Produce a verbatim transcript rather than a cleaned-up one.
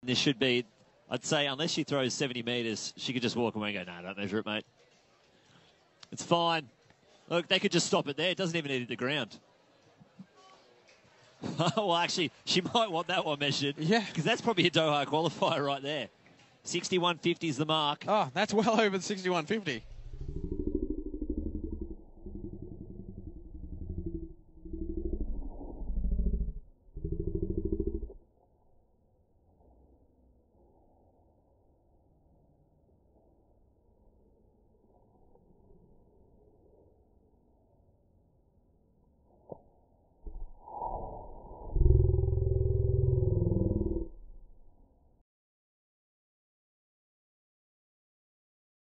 This should be, I'd say, unless she throws seventy metres, she could just walk away and go, no, don't measure it, mate. It's fine. Look, they could just stop it there. It doesn't even need to hit the ground. Well, actually, she might want that one measured. Yeah. Because that's probably a Doha qualifier right there. sixty-one fifty is the mark. Oh, that's well over the sixty-one fifty.